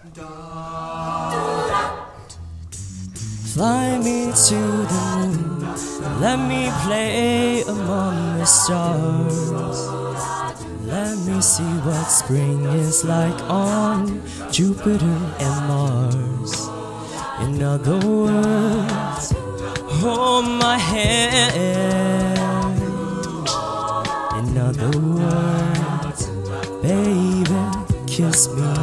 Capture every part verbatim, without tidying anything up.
Fly me to the moon, let me play among the stars. Let me see what spring is like on Jupiter and Mars. In other words, hold my hand. In other words, baby, kiss me.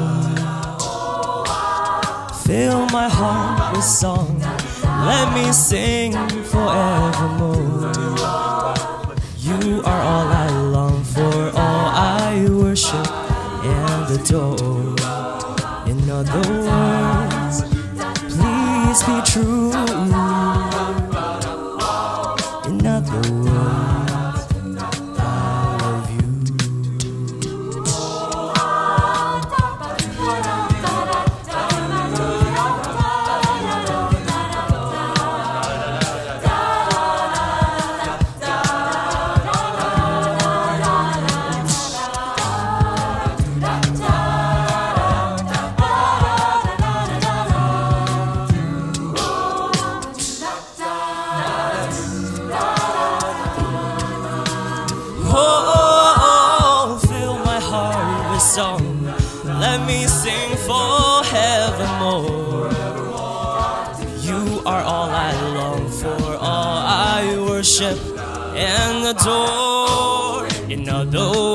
Fill my heart with song, let me sing forevermore. You are all I long for, all I worship and adore. In other words, please be true. In other words, I love you. Let me sing forevermore. You are all I long for, all I worship and adore. In other